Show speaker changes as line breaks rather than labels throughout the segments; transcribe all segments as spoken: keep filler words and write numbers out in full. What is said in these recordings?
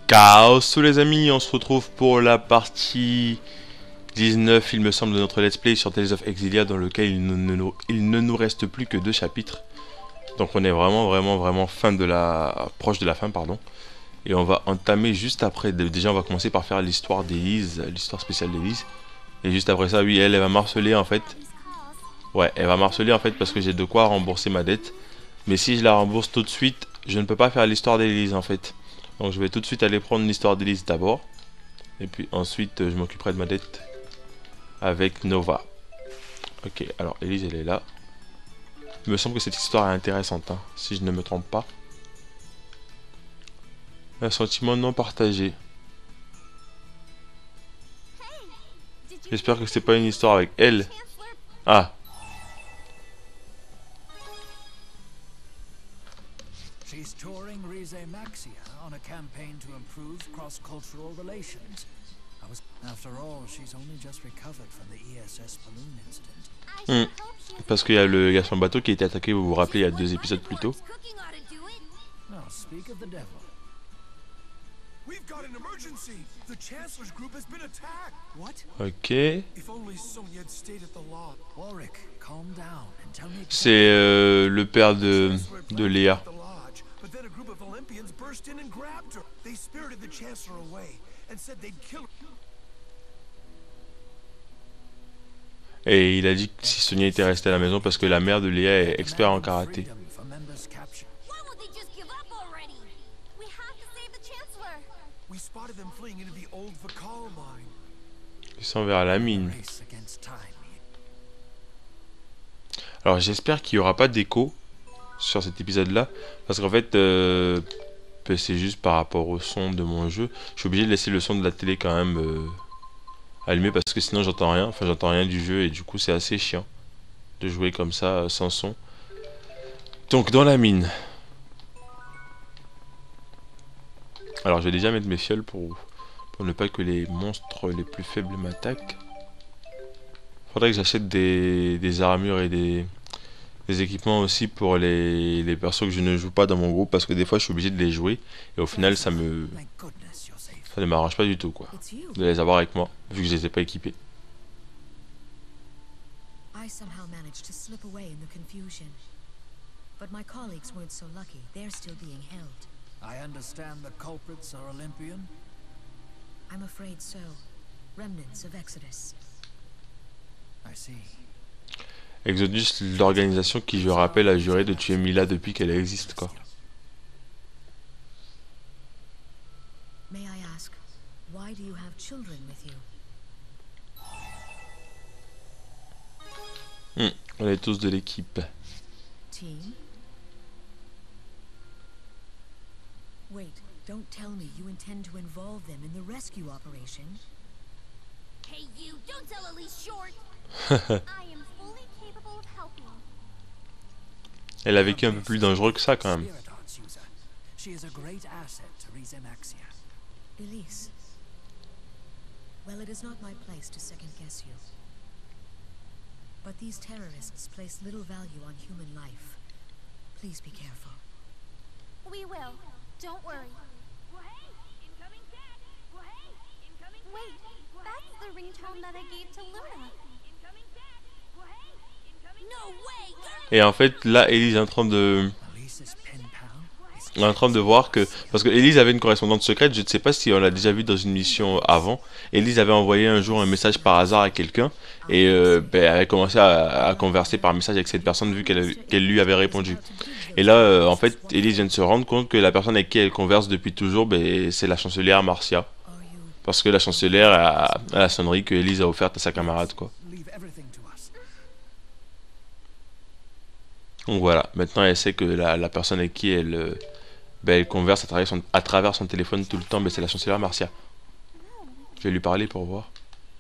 Chaos, tous les amis, on se retrouve pour la partie dix-neuf, il me semble, de notre let's play sur Tales of Xillia, dans lequel il ne, ne, il ne nous reste plus que deux chapitres. Donc on est vraiment, vraiment, vraiment fin de la... proche de la fin, pardon. Et on va entamer juste après, déjà on va commencer par faire l'histoire d'Elise, l'histoire spéciale d'Elise. Et juste après ça, oui, elle, elle va m'harceler en fait. Ouais, elle va m'harceler en fait parce que j'ai de quoi rembourser ma dette. Mais si je la rembourse tout de suite, je ne peux pas faire l'histoire d'Elise en fait. Donc je vais tout de suite aller prendre l'histoire d'Elise d'abord. Et puis ensuite je m'occuperai de ma dette avec Nova. Ok, alors Elise elle est là. Il me semble que cette histoire est intéressante, hein, si je ne me trompe pas. Un sentiment non partagé. J'espère que c'est pas une histoire avec elle. Ah.
She's touring Rize Maxia on a campaign to improve cross-cultural relations. I was, after all, she's only just recovered from the E S S balloon incident.
Hmm. Parce qu'il y a le garçon bateau qui a été attaqué, vous vous rappelez, il y a deux épisodes plus tôt.
Now, speak of the devil.
We've got an emergency. The Chancellor's group has been attacked. What?
Ok.
If only Sonia had stayed at the law.
Warwick, calm down and tell me.
C'est euh, le père de, de Léa.
But then a group of Olympians burst in and grabbed her. They spirited the Chancellor away and said they'd kill her.
Et il a dit que si Sonia était restée à la maison parce que la mère de Léa est expert en karaté. Ils sont vers la mine. Alors j'espère qu'il n'y aura pas d'écho sur cet épisode là. Parce qu'en fait, euh, c'est juste par rapport au son de mon jeu. Je suis obligé de laisser le son de la télé quand même euh, allumé parce que sinon j'entends rien. Enfin j'entends rien du jeu et du coup c'est assez chiant de jouer comme ça euh, sans son. Donc dans la mine. Alors je vais déjà mettre mes fioles pour, pour ne pas que les monstres les plus faibles m'attaquent. Faudrait que j'achète des, des armures et des, des équipements aussi pour les, les persos que je ne joue pas dans mon groupe parce que des fois je suis obligé de les jouer et au final ça me ça ne m'arrange pas du tout quoi de les avoir avec moi vu que je les ai pas équipés.
I somehow managed to slip away in the confusion. But my colleagues weren't so lucky. They're still being held.
I understand the culprits are Olympian.
I'm afraid so. Remnants of Exodus.
I see.
Exodus, l'organisation qui, je rappelle, a juré de tuer Mila depuis qu'elle existe, quoi.
May I ask, why do you have children with you?
Hmm, on est tous de l'équipe.
Team? Wait, don't tell me you intend to involve them in the rescue operation.
Hey you, don't tell Elise short. I am fully capable of helping.
Elle a vécu un peu plus dangereux que ça quand même.
She is a great asset to Rize Maxia.
Elise. Well, it is not my place to second guess you. But these terrorists place little value on human life. Please be careful.
We will. Don't worry. Wait, that's the ringtone that I gave to Luna. No way, girl.
Et en fait, là, Elise est en train de... On est en train de voir que... Parce que Elise avait une correspondante secrète, je ne sais pas si on l'a déjà vu dans une mission avant. Elise avait envoyé un jour un message par hasard à quelqu'un et euh, ben, elle avait commencé à, à converser par message avec cette personne vu qu'elle qu'elle lui avait répondu. Et là, euh, en fait, Elise vient de se rendre compte que la personne avec qui elle converse depuis toujours, ben, c'est la chancelière Marcia. Parce que la chancelière a, a la sonnerie que Elise a offerte à sa camarade, quoi. Donc voilà, maintenant elle sait que la, la personne avec qui elle... Euh, Ben, elle converse à travers, son, à travers son téléphone tout le temps, mais c'est la chancelière Marcia. Je vais lui parler pour voir.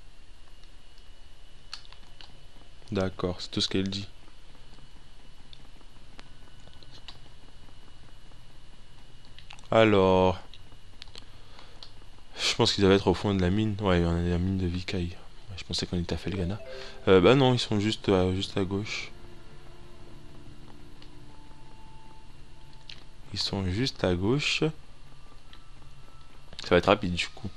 D'accord, c'est tout ce qu'elle dit. Alors... Je pense qu'ils doivent être au fond de la mine. Ouais, on est la mine de Vikai. Je pensais qu'on était à Felgana. Euh, bah non, ils sont juste à, juste à gauche. Ils sont juste à gauche. Ça va être rapide du coup.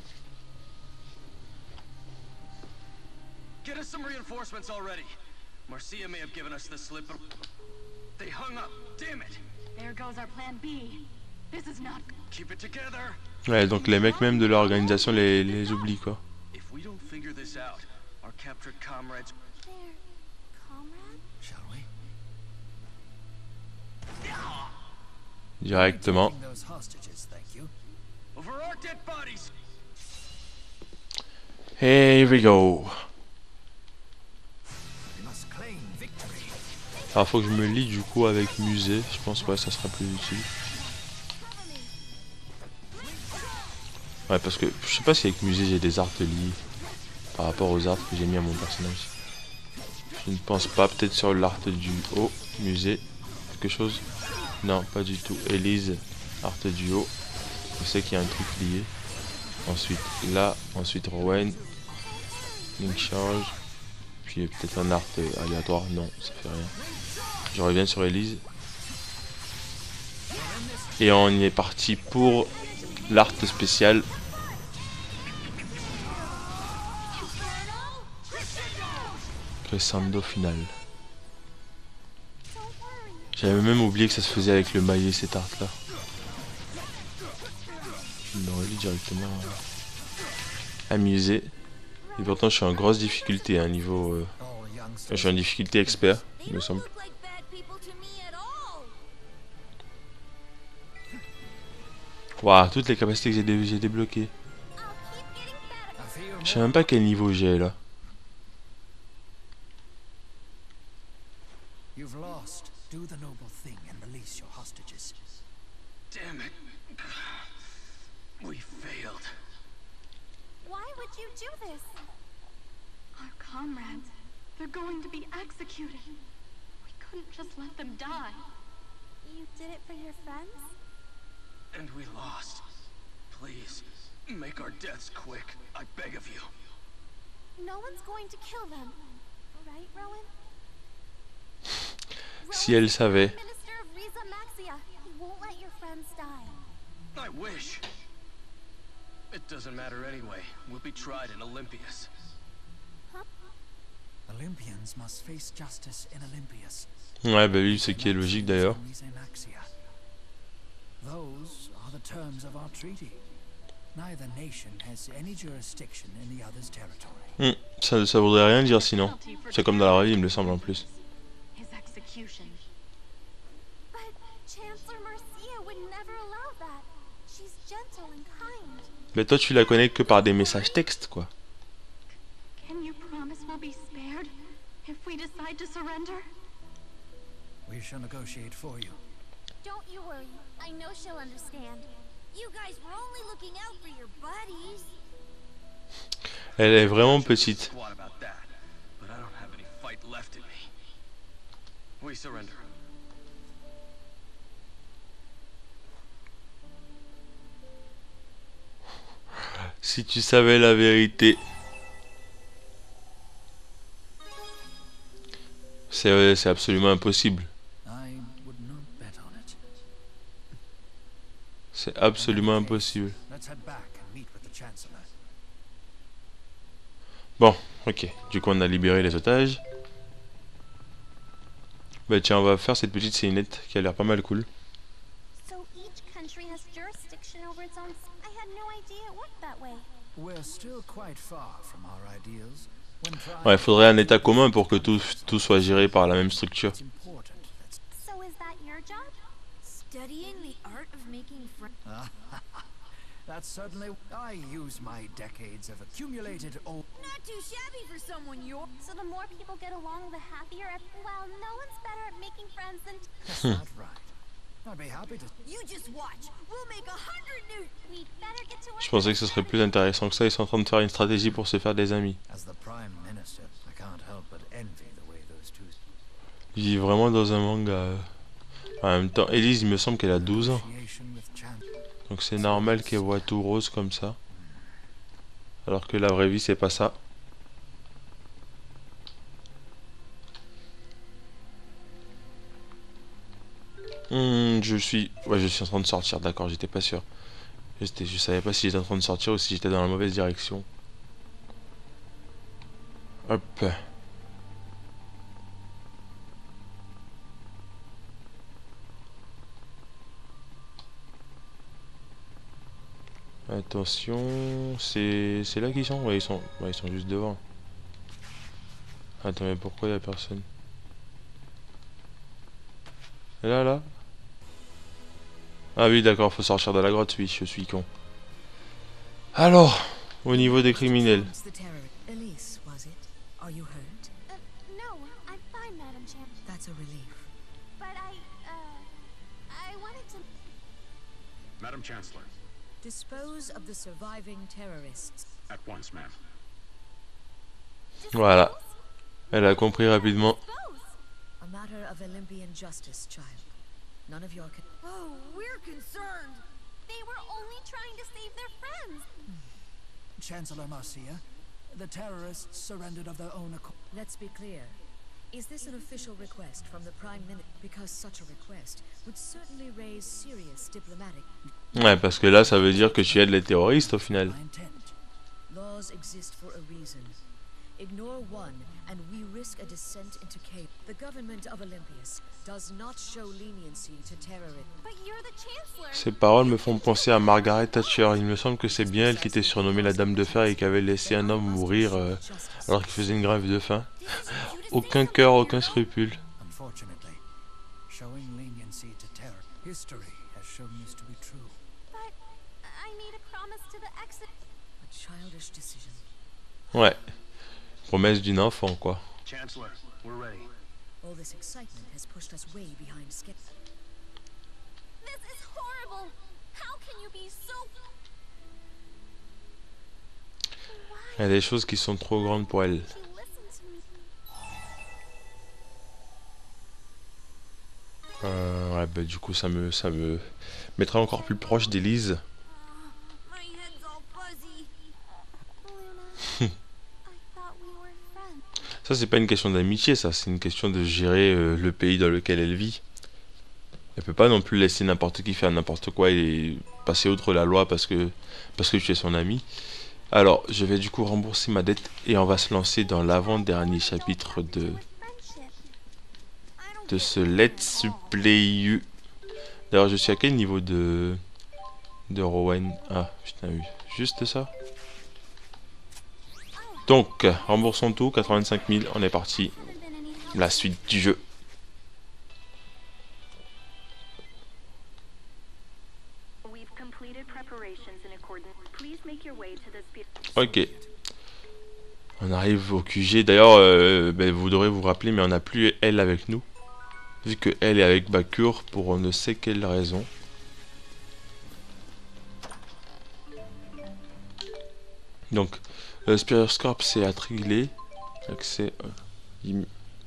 Get us some reinforcements already. Marcia may have given us the slip, but they hung up. Damn it.
There goes our plan B. This is not.
Keep it together.
Ouais, donc les mecs même de l'organisation les, les oublient quoi.
If we don't figure this out, our captured comrades.
There, comrade?
Shall we?
Directement.
Taking those hostages, thank you.
Over our dead bodies.
Here we go.
We must claim victory.
Alors faut que je me lie du coup avec musée. Je pense que ouais, ça sera plus utile. Ouais, parce que je sais pas si avec musée j'ai des arts liés par rapport aux arts que j'ai mis à mon personnage. Je ne pense pas. Peut-être sur l'art du haut, musée, quelque chose. Non, pas du tout. Elise, art du haut. Je sais qu'il y a un truc lié. Ensuite là, ensuite Rowan, Link Charge. Puis peut-être un art aléatoire. Non, ça fait rien. Je reviens sur Elise. Et on y est parti pour l'art spécial. Crescendo final. J'avais même oublié que ça se faisait avec le maillet cette art là. Je l'aurais lu directement amusé. Et pourtant je suis en grosse difficulté à un niveau. Euh... Je suis en difficulté expert, il me semble. Waouh, toutes les capacités que j'ai dé débloquées. Je sais même pas quel niveau j'ai là.
You've lost. Do the noble thing and release your hostages.
Damn it. We failed.
Why would you do this? Our comrades, they're going to be executed. We couldn't just let them die. You did it for your friends?
And we lost. Please, make our deaths quick. I beg of you.
No one's going to kill them. Right, Rowan?
Si elle savait.
Minister of Riza Maxia. He won't let your friends die.
I wish. It doesn't matter anyway. We'll be tried in Olympias.
Olympians must face justice in Olympias.
Ouais, bah oui, ce qui est logique d'ailleurs.
Those are the terms of our treaty. Neither nation has any jurisdiction in the other's territory.
Hmm, ça, ça voudrait rien dire sinon. C'est comme dans la vraie vie, il me semble en plus.
His execution. But Chancellor Marcia would never allow that. She's gentle and kind.
Mais toi, tu la connais que par des messages textes, quoi.
Can you promise we'll be spared if we decide to surrender?
We shall negotiate for you.
Don't you worry. I know she'll understand. You guys were only looking out for your buddies.
Elle est vraiment petite.
Squat about that, but I don't have any fight left in me. We surrender.
Si tu savais la vérité. C'est c'est absolument impossible.
I would not bet on it.
C'est absolument impossible.
Let's head back and meet with the Chancellor.
Bon, ok. Du coup, on a libéré les otages. Bah tiens, on va faire cette petite scénette qui a l'air pas mal cool.
So each country has jurisdiction over its own. I had no idea it worked that way.
We're still quite far from our ideals. When trying
Ouais, il faudrait un état commun pour que tout, tout soit géré par la même structure.
it's important. That's
So is that your job? Studying the art of making friends.
That's certainly. I use my decades of accumulated old.
Not too shabby for someone your. So the more people get along, the happier. Well, no one's better at making friends than.
That's not right. I'd be happy to.
You just watch. We'll make a hundred new. We'd better get to work.
Je pensais que ce serait plus intéressant que ça. Ils sont en train de faire une stratégie pour se faire des amis.
As the Prime Minister, I can't help but envy the way those two.
Ils vivent vraiment dans un manga. En même temps, Elise, il me semble qu'elle a douze ans.
Negotiation with Chan-
Donc c'est normal qu'elle voit tout rose comme ça. Alors que la vraie vie, c'est pas ça. Hmm, je suis... Ouais, je suis en train de sortir, d'accord, j'étais pas sûr. J'étais, je savais pas si j'étais en train de sortir ou si j'étais dans la mauvaise direction. Hop. Attention, c'est c'est là qu'ils sont? Ouais, ils sont, ouais, ils sont juste devant. Attends, mais pourquoi il y a personne? Là, là? Ah oui, d'accord, faut sortir de la grotte, oui, je suis con. Alors, au niveau des criminels.
It's the terror. Elise, was it? Are you hurt?
Uh, no, I'm fine, Madam Champ.
That's a relief.
But I, uh, I wanted to...
Madam Chancellor,
Dispose of the surviving terrorists.
at once, ma'am.
Voilà. Elle a compris rapidement.
Dispose?
A matter of Olympian justice, child. None of your con-
Oh, we're concerned. They were only trying to save their friends.
Chancellor Marcia, the terrorists surrendered of their own accord.
Let's be clear. Is this an official request from the Prime Minister? Because such a request would certainly raise serious diplomatic.
Ouais, parce que là, ça veut dire que tu aides les terroristes au final.
My intent.
Laws exist for a reason. Ignore one, and we risk a descent into chaos. The government of Olympias does not show leniency to terrorists.
But you're the Chancellor.
Ces paroles me font penser à Margaret Thatcher. Il me semble que c'est bien elle qui était surnommée la Dame de Fer et qui avait laissé un homme mourir euh, alors qu'il faisait une grève de faim. Aucun cœur, aucun scrupule.
Unfortunately, showing leniency to terror. History has shown this to be true.
But I made a promise to the exit.
A childish decision.
Ouais. Promesse d'une enfant, quoi.
Chancellor, we're ready.
All this excitement has pushed us way behind schedule.
This is horrible. How can you be so...
Il y a des choses qui sont trop grandes pour elle.
She listened to me.
Euh, ouais, bah du coup, ça me, ça me mettra encore plus proche d'Elise.
My head's all fuzzy. Luna, I thought we were friends.
Ça, c'est pas une question d'amitié, ça. C'est une question de gérer euh, le pays dans lequel elle vit. Elle peut pas non plus laisser n'importe qui faire n'importe quoi et passer outre la loi parce que, parce que tu es son ami. Alors, je vais du coup rembourser ma dette et on va se lancer dans l'avant-dernier chapitre de, de ce Let's Play. D'ailleurs, je suis à quel niveau de, de Rowan? Ah, putain, oui. Juste ça. Donc, remboursons tout, quatre-vingt-cinq mille, on est parti. La suite du jeu. Ok. On arrive au Q G. D'ailleurs, euh, ben, vous devrez vous rappeler, mais on n'a plus elle avec nous. Vu que elle est avec Bakure pour on ne sait quelle raison. Donc, le Spiroscope c'est à Trigley. Accès. Euh,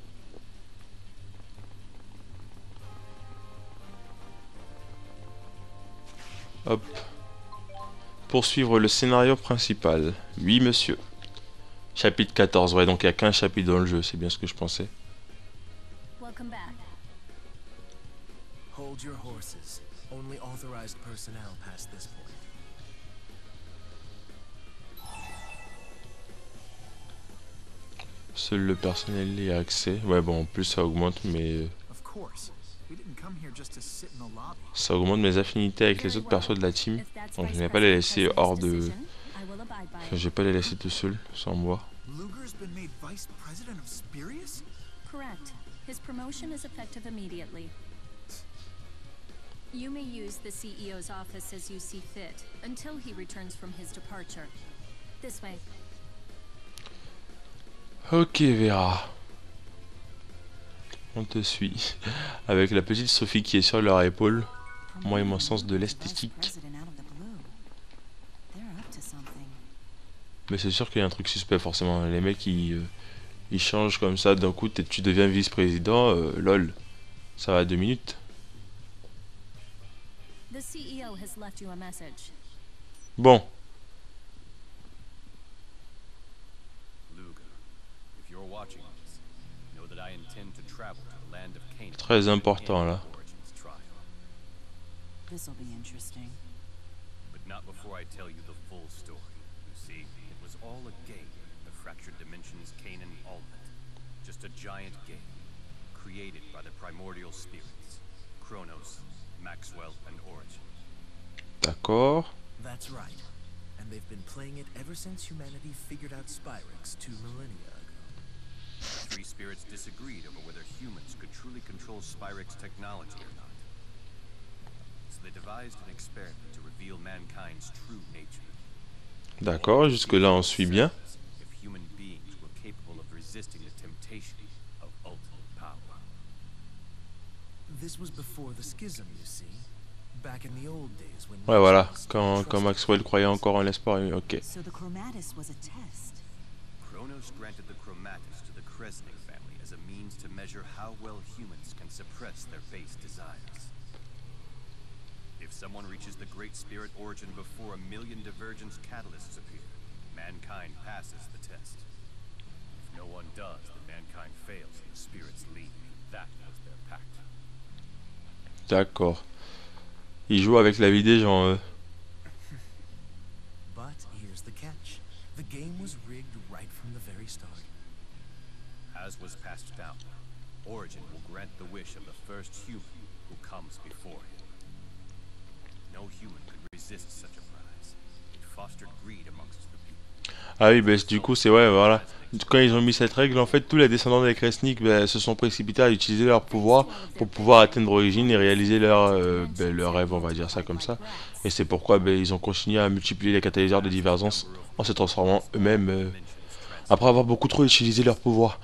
Hop. Poursuivre le scénario principal. Oui, monsieur. Chapitre quatorze. Ouais, donc il n'y a qu'un chapitre dans le jeu. C'est bien ce que je pensais.
Welcome back.
Hold your horses. Only authorized personnel pass this point.
Seul le personnel y a accès. Ouais, bon, en plus ça augmente mes...
Of course. We didn't come here just to sit in the lobby.
Ça augmente mes affinités avec les autres persos de la team. Donc je n'ai pas les laisser hors de... Enfin, je vais pas les laisser tout seuls, sans moi.
Luger's been made vice president of Spirius?
Correct. His promotion is effective immediately. You may use the C E O's office as you see fit, until he returns from his departure. This way.
Ok, Vera. On te suit. Avec la petite Sophie qui est sur leur épaule. Moi et mon sens de l'esthétique. Mais c'est sûr qu'il y a un truc suspect forcément. Les mecs ils, euh, ils changent comme ça d'un coup. Tu deviens vice-président. Euh, lol. Ça va à deux minutes.
The C E O has left you a message.
Bon. Très important là.
This'll be interesting.
But
Not before I tell you the full story. You see, it was all a game. The fractured dimensions Kanan Almet. Just a giant game. Created by the primordial spirits. Kronos, Maxwell, and Origin.
D'accord.
That's right. And they've been playing it ever since humanity figured out Spyrex two millennia ago.
The three spirits disagreed over whether humans could truly control Spyrex technology or not. So they devised an experiment to reveal mankind's true nature.
D'accord, jusque-là on suit bien.
If human beings were capable of resisting the temptation of ultimate power.
This was before the schism, you see. Back in the old days when
Ouais, voilà, quand, quand Maxwell croyait encore en l'espoir, ok.
So the Chromatus was a test.
Kronos granted the Chromatus to the Kresnik family as a means to measure how well humans can suppress their base desires. If someone reaches the Great Spirit Origin before a million divergence catalysts appear, mankind passes the test. If no one does, then mankind fails and the spirits leave. That was their pact.
D'accord. Ils jouent avec la vie des gens, eux.
But here's the catch. The game was rigged right from the very start.
As was passed down, Origin will grant the wish of the first human who comes before him. No human could resist such a prize. It fostered greed amongst the people.
Ah oui, bah, du coup, c'est ouais, voilà. Quand ils ont mis cette règle, en fait, tous les descendants des Kresnik bah, se sont précipités à utiliser leur pouvoir pour pouvoir atteindre Origin et réaliser leur, euh, bah, leur rêve, on va dire ça comme ça. Et c'est pourquoi bah, ils ont continué à multiplier les catalyseurs de divergence en se transformant eux-mêmes euh, après avoir beaucoup trop utilisé leur pouvoir.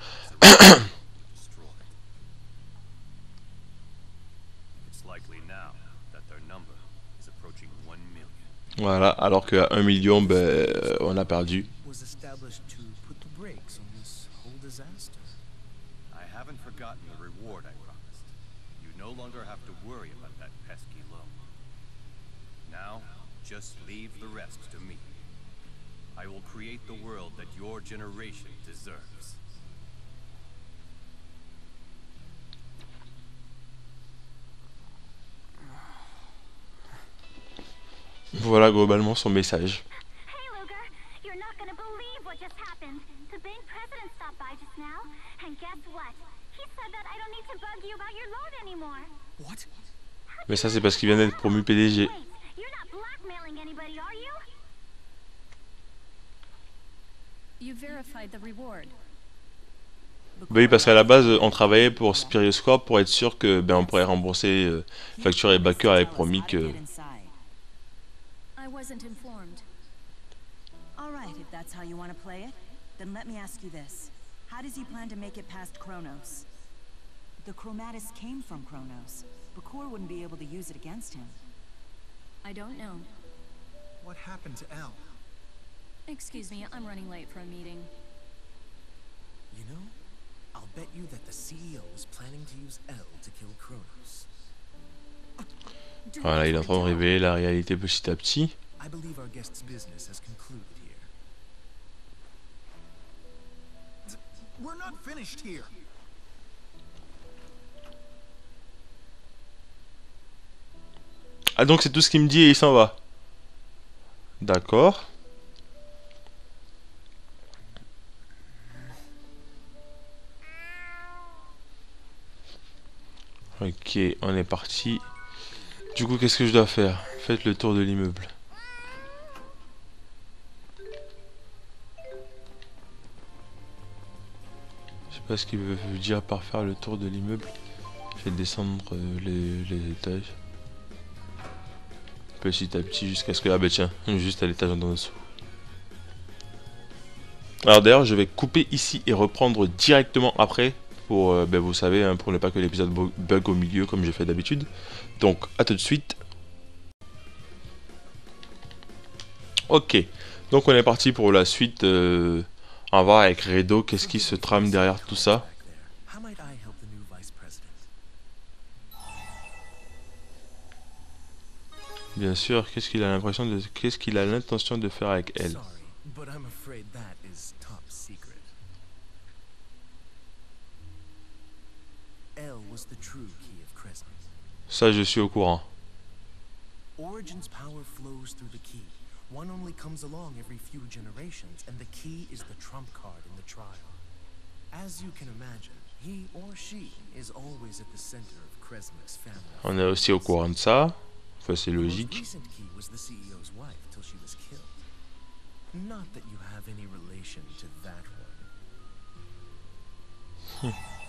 Voilà, alors qu'à un million, bah, on a perdu.
Just leave the rest to me. I will create the world that your generation deserves.
Voilà globalement son message.
Hey Luger, you're not gonna believe what just happened. The bank president stopped by just now, and guess what? He said that I don't need to bug you about your loan anymore.
What?
Mais ça c'est parce qu'il vient d'être promu P D G.
Anybody, are you?
You verified the reward.
Bah oui, parce qu'à la base, on travaillait pour Spirioscorp pour être sûr que ben on pourrait rembourser euh, Facture et Backer avait promis que.
I wasn't informed.
All right, if that's how you want to play it, then let me ask you this: how does he plan to make it past Kronos? The Chromatus came from Kronos. Bakor wouldn't be able to use it against him.
I don't know.
What happened to L?
Excuse me, I'm running late for a meeting.
You know, I'll bet you that the C E O is planning to use L to kill Kronos.
Voilà, il est en train de révéler la réalité petit à petit.
I believe our guest's business has concluded here. We're not finished here.
Ah donc c'est tout ce qu'il me dit et il s'en va. D'accord. Ok, on est parti. Du coup, qu'est-ce que je dois faire? Faites le tour de l'immeuble. Je sais pas ce qu'il veut dire par faire le tour de l'immeuble. Faites descendre les, les étages. Petit à petit jusqu'à ce que... Ah bah tiens, juste à l'étage en dessous. Alors d'ailleurs, je vais couper ici et reprendre directement après. Pour, euh, ben, vous savez, hein, pour ne pas que l'épisode bug au milieu comme je fais d'habitude. Donc, à tout de suite. Ok, donc on est parti pour la suite. Euh, on va voir avec Redo qu'est-ce qui se trame derrière tout ça. Bien sûr, qu'est-ce qu'il a l'impression de, qu'est-ce qu'il a l'intention de faire avec elle? Ça, je suis au courant.
Origin's power flows through the key. One only comes along every few generations, and the key is the trump card in the trial. As you can imagine, he or she is always at the center of Kresnik's family.
On est aussi au courant de ça. Enfin, c'est
The most
logique.
recent key was the C E O's wife till she was killed. Not that you have any relation to that one.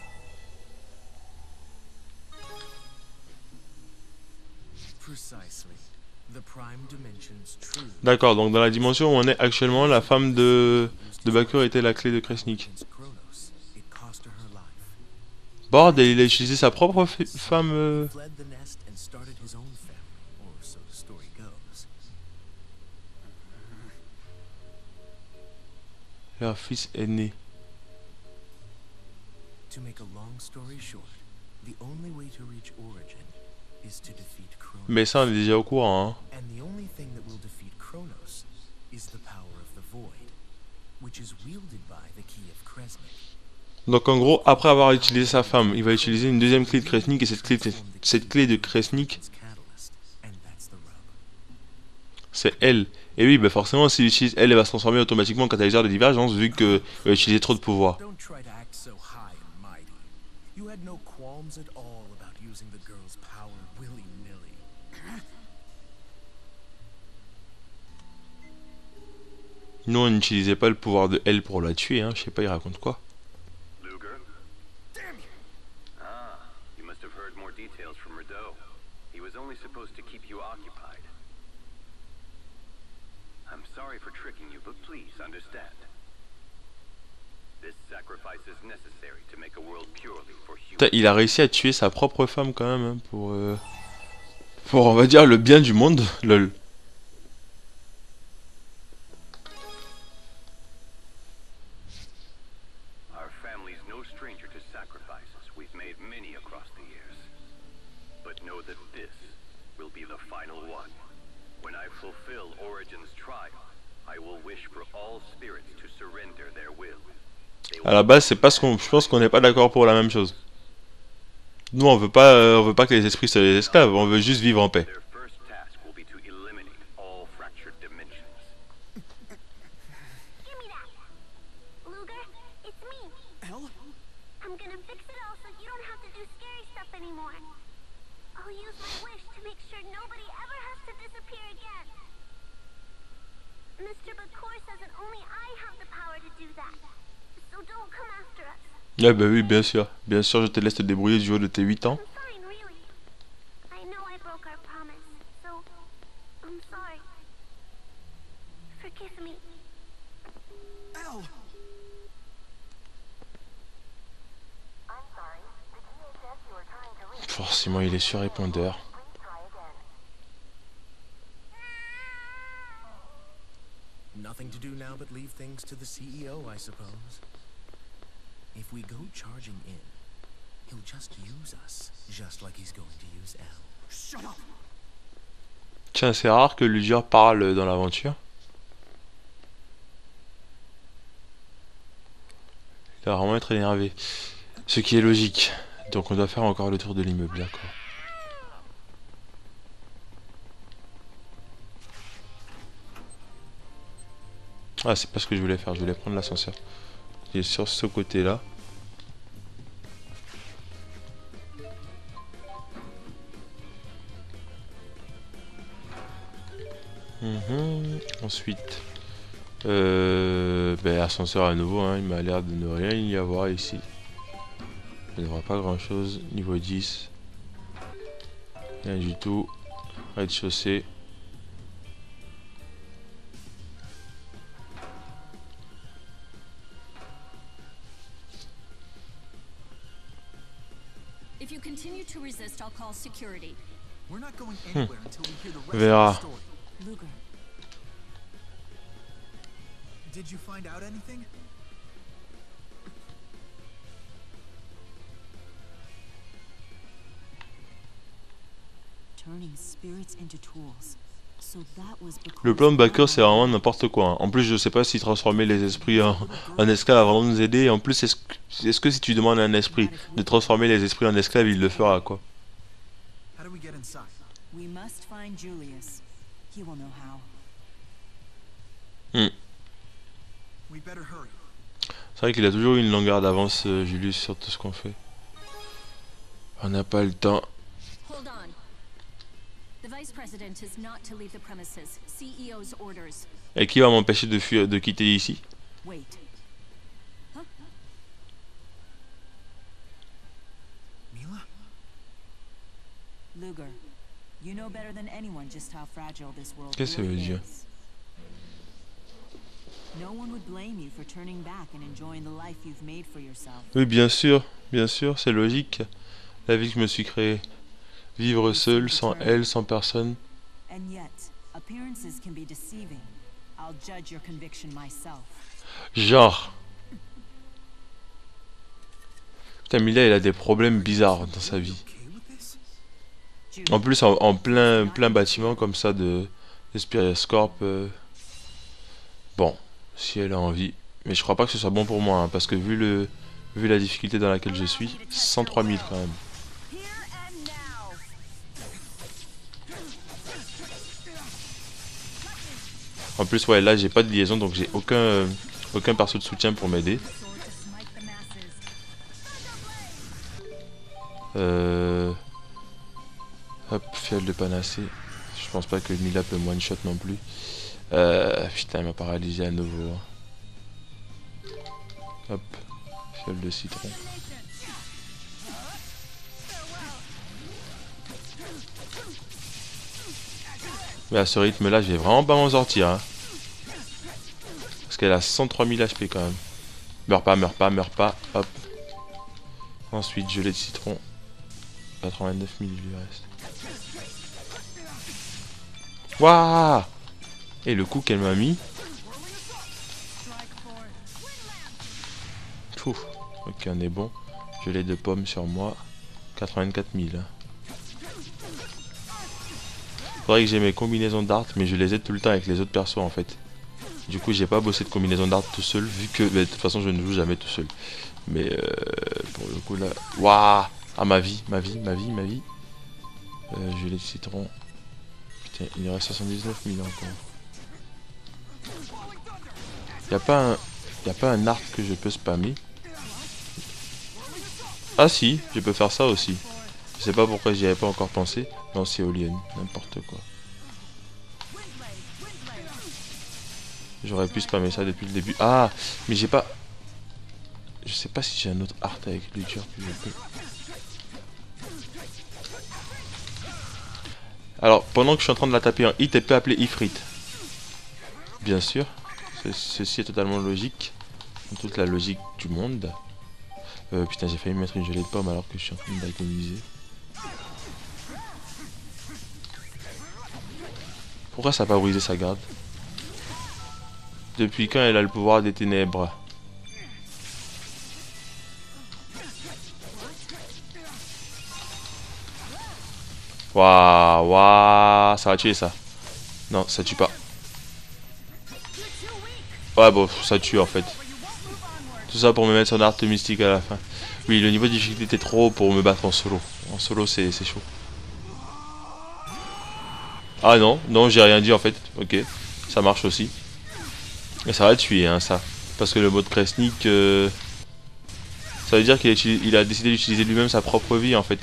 Precisely. The prime dimension's true.
D'accord, donc dans la dimension où on est actuellement, la femme de, de Bakur était la clé de Kresnik.
Kronos. It cost her her life.
Bordel, il a utilisé sa propre f- femme. euh,
Fled the nest and started his own family, or so the story goes.
Leur fils est né.
To make a long story short, the only way to reach Origin is to defeat Kronos.
Mais ça, on est déjà au courant, hein.
And the only thing that will defeat Kronos is the power of the Void, which is wielded by the key of Kresnik.
Donc en gros, après avoir utilisé sa femme, il va utiliser une deuxième clé de Kresnik, et cette clé, cette clé de Kresnik,
Catalyst, and that's the rub.
c'est elle. Et oui, bah forcément, s'il utilise elle, elle va se transformer automatiquement en catalyseur de divergence, vu qu'elle va utiliser trop de pouvoir.
Don't try to act so high and mighty. You had no qualms at all about using the girl's power willy-nilly.
Nous, on n'utilisait pas le pouvoir de elle pour la tuer, hein. Je sais pas, il raconte quoi.
Luger?
Damn you!
Ah, you must have heard more details from Rideau. He was only supposed to keep you occupied. I'm sorry for tricking you, but please understand. This sacrifice is necessary to make a world purely for
Putain,
humans.
il a réussi à tuer sa propre femme quand même, hein, pour, euh, pour, on va dire, le bien du monde. Lol.
Our family's no stranger to sacrifices. We've made many across the years. But know that this will be the final one. When I fulfill Origin's trial, I will wish for all spirits to surrender their will. They
À la base, c'est pas ce qu'on, je pense qu'on n'est pas d'accord pour la même chose. Nous, on veut pas, euh, on veut pas que les esprits soient des esclaves. On veut juste vivre en paix.
Their first task will be to eliminate all fractured dimensions.
Give me that. Luger, it's me.
Elle?
I'm gonna fix it all so you don't have to do scary stuff anymore. I'll use my wish to make sure nobody ever has to disappear again. Mister Bakur says that only I have the power to do that. So don't come after us.
Ah bah oui, bien sûr. Bien sûr, je te laisse te débrouiller du haut de tes huit ans.
I'm fine, really. I know I broke our promise, so I'm sorry. Forgive me.
Elle!
Forcément, il est sur répondeur.
Nothing to do now but leave things to the C E O, I suppose. If we go charging in, he'll just use us, just like he's going to use Elle. Shut up!
Tiens, c'est rare que Luger parle dans l'aventure. Il va vraiment être énervé. Ce qui est logique. Donc on doit faire encore le tour de l'immeuble, d'accord. Ah, c'est pas ce que je voulais faire, je voulais prendre l'ascenseur. Il est sur ce côté-là. Mhm. Ensuite, euh, ben, ascenseur à nouveau, hein, il m'a l'air de ne rien y avoir ici. Il ne devrait pas grand chose. Niveau dix, rien du tout. Rez-de-chaussée.
If you continue to resist, I'll call security.
We're not going anywhere until we hear the rest
Verra.
of the story.
Luger,
Did you find out anything?
turning spirits into tools. So that was
Le plan de Bakur, c'est vraiment n'importe quoi, hein. En plus, je sais pas s'il transformait les esprits en, en esclaves avant de nous aider. Et en plus, est-ce que, est-ce que si tu demandes à un esprit de transformer les esprits en esclaves, il le fera, quoi.
How do we get inside?
We must find Julius. He will know how.
Hmm.
We better hurry.
C'est vrai qu'il a toujours eu une longueur d'avance, euh, Julius, sur tout ce qu'on fait. On n'a pas le temps.
Hold on. The vice president is not to leave the premises. C E O's orders.
Et qui va m'empêcher de fuir, de quitter ici?
Wait. Huh?
Mila?
Luger, you know better than anyone just how fragile this world
Qu'est-ce que ça veut
really
dire?
is. No one would blame you for turning back and enjoying the life you've made for yourself.
Oui, bien sûr, bien sûr, c'est logique. La vie que je me suis créée. Vivre seul, sans elle, sans personne.
And yet, appearances can be deceiving. I'll judge your conviction myself.
Genre. Putain, Mila, elle a des problèmes bizarres dans sa vie. En plus, en, en plein, plein bâtiment comme ça de, de Spirius Corp. Euh... Bon, si elle a envie. Mais je crois pas que ce soit bon pour moi, hein, parce que vu le, vu la difficulté dans laquelle je suis, cent trois mille quand même. En plus, ouais, là j'ai pas de liaison, donc j'ai aucun, euh, aucun perso de soutien pour m'aider. Euh... Hop, fiole de panacée. Je pense pas que Mila peut me one-shot non plus. Euh... Putain, elle m'a paralysé à nouveau. Hop, fiole de citron. Mais à ce rythme là, je vais vraiment pas m'en sortir. Hein. Parce qu'elle a cent trois mille H P quand même. Meurs pas, meurs pas, meurs pas. Hop. Ensuite, gelée de citron. quatre-vingt-neuf mille il lui reste. Waouh! Et le coup qu'elle m'a mis. Pouf. Ok, on est bon. Gelée de pommes sur moi. quatre-vingt-quatre mille. Faudrait que j'ai mes combinaisons d'art, mais je les ai tout le temps avec les autres persos en fait. Du coup, j'ai pas bossé de combinaison d'art tout seul, vu que bah, de toute façon je ne joue jamais tout seul. Mais euh, pour le coup là, waouh! Ah, ma vie, ma vie, ma vie, ma vie. Euh, gelée de citron. Putain, il y reste soixante-dix-neuf mille encore. Y'a pas un, y a pas un art que je peux spammer? Ah si, je peux faire ça aussi. Je sais pas pourquoi j'y avais pas encore pensé. Non, c'est éolienne, n'importe quoi. J'aurais pu spammer ça depuis le début. Ah, mais j'ai pas... Je sais pas si j'ai un autre art avec Luger que je peux. Alors, pendant que je suis en train de la taper en hit, elle peut appeler Ifrit. Bien sûr. Ceci est totalement logique. Toute la logique du monde. Euh, putain, j'ai failli mettre une gelée de pomme alors que je suis en train d'agoniser. Pourquoi ça n'a pas brisé sa garde? Depuis quand elle a le pouvoir des ténèbres? Waouh, waouh, ça va tuer ça. Non, ça tue pas. Ouais, bon, ça tue en fait. Tout ça pour me mettre son art mystique à la fin. Oui, le niveau de difficulté était trop haut pour me battre en solo. En solo, c'est chaud. Ah non, non, j'ai rien dit en fait. Ok, ça marche aussi. Et ça va tuer, hein, ça. Parce que le mode Kresnik, euh, ça veut dire qu'il a, il a décidé d'utiliser lui-même sa propre vie en fait.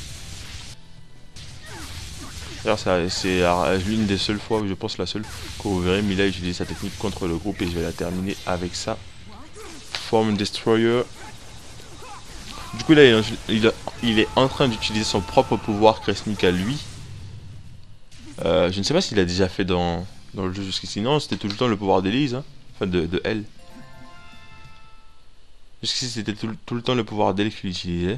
D'ailleurs, c'est l'une des seules fois, où je pense la seule, que vous verrez Mila utiliser sa technique contre le groupe et je vais la terminer avec ça. Form Destroyer. Du coup là, il, il, il est en train d'utiliser son propre pouvoir Kresnik à lui. Euh, je ne sais pas s'il a déjà fait dans, dans le jeu jusqu'ici. Non, c'était tout le temps le pouvoir d'Elise, hein. Enfin de, de elle. Jusqu'ici c'était tout, tout le temps le pouvoir d'elle qu'il utilisait.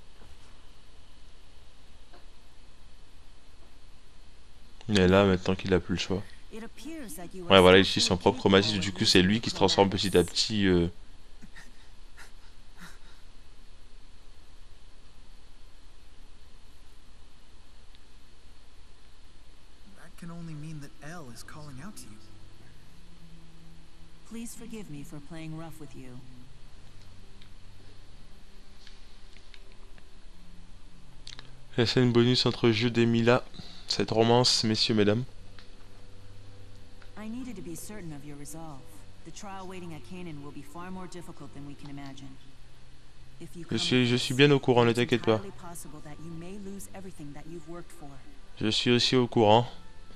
Mais là, maintenant qu'il a plus le choix. Ouais, voilà, il utilise son propre chromatisme. Du coup, c'est lui qui se transforme petit à petit. Euh...
Can only mean that Elle is calling out to you.
Please forgive me for playing rough with you.
La scène bonus entre Jude et Mila. cette romance, messieurs, mesdames.
I needed to be certain of your resolve. The trial waiting at Canaan will be far more difficult than we can imagine. If you
Je suis, je suis bien au courant, ne t'inquiète pas.
possible that you may lose everything that you've worked for.
Je suis aussi au courant.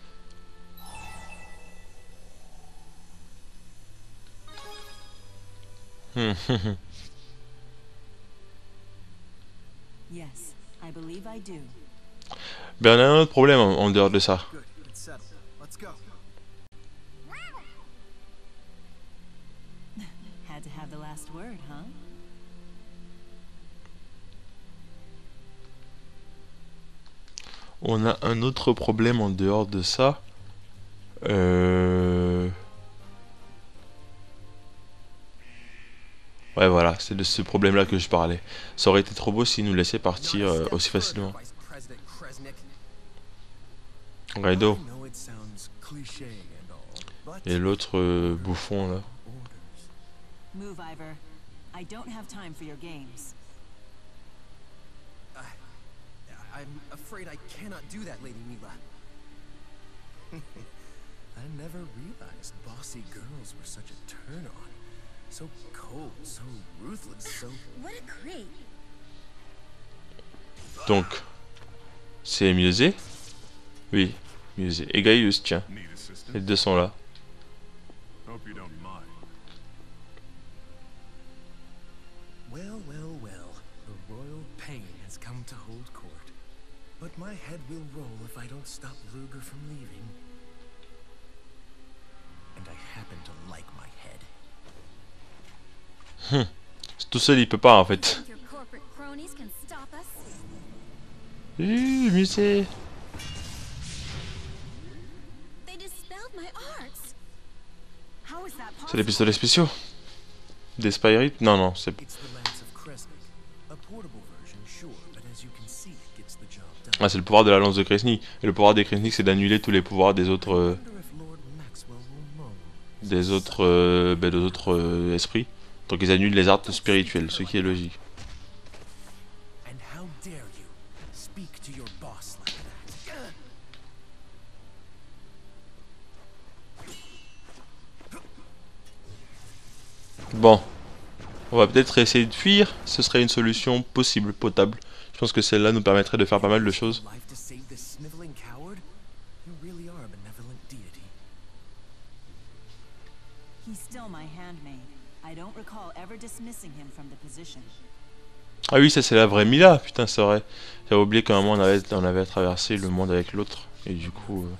Yes, I believe I do.
Ben on a un autre problème en, en dehors de ça.
Good. It's settled. Let's go.
Had to have the last word, huh?
On a un autre problème en dehors de ça. Euh... Ouais, voilà, c'est de ce problème-là que je parlais. Ça aurait été trop beau s'ils nous laissaient partir euh, aussi facilement. Raido. Et l'autre euh, bouffon là.
Move, Ivor. I don't have time for your games.
I, I'm afraid I cannot do that, Lady Mila. I never realized bossy girls were such a turn-on. So cold, so ruthless, so...
What a creep.
Donc, c'est Musée? Oui, Musée. Et Gaius, tiens. Les deux sont là.
Well, well, well. The royal pain has come to hold court. But my head will roll if I don't stop Luger from leaving. And I happen to like my head.
Hum. Tout seul, il peut pas en fait.
Your corporate cronies can stop us?
Euh, Musée.
They dispelled my arts.
How is that
C'est les
possible?
pistolets spéciaux. Des Spyrites? Non, non, c'est...
It's the lance of Kresnik. A portable version, sure, but as you can see, it gets the job done.
Ah, c'est le pouvoir de la lance de Kresnik. Et le pouvoir des Kresnik, c'est d'annuler tous les pouvoirs des autres... Euh,
Wonder if Lord Maxwell will moan.
des autres... Euh, ben, des autres euh, esprits. Donc ils annulent les arts spirituels, ce qui est logique.
And how dare you speak to your boss like that?
Bon. On va peut-être essayer de fuir. Ce serait une solution possible, potable. Je pense que celle-là nous permettrait de faire pas mal de choses.
Life to save this sniveling coward? You really are a benevolent deity.
He's still my handmaid. I don't recall ever dismissing him from the position.
Ah oui, ça c'est la vraie Mila. Putain, c'est vrai. J'avais oublié qu'à un moment on avait, on avait traversé le monde avec l'autre. Et du coup... Euh...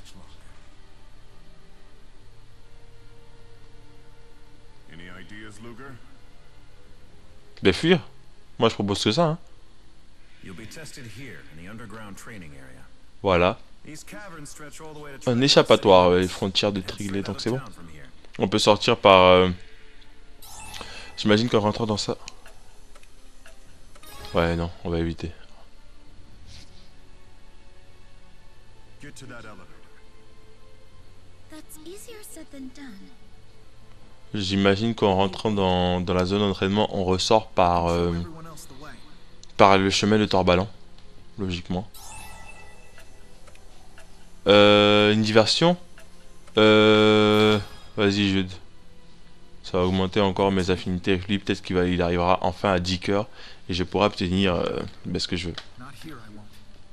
Any ideas, Luger?
Ben fuir. Moi je propose que ça. Hein.
You'll be tested here in the underground training area.
Voilà.
These caverns stretch all the way to
Un échappatoire, euh, les frontières de Trigley, donc c'est bon. On peut sortir par... Euh... J'imagine qu'en rentrant dans ça... Ouais, non, on va éviter.
Get to that elevator.
That's easier said than done.
J'imagine qu'en rentrant dans, dans la zone d'entraînement, on ressort par... Euh... par le chemin de Torbalan. Logiquement. Euh... Une diversion. Euh... Vas-y, Jude. Ça va augmenter encore mes affinités avec lui. Peut-être qu'il va, il arrivera enfin à dix cœurs. Et je pourrai obtenir euh, ben, ce que je veux.
Not here, I won't.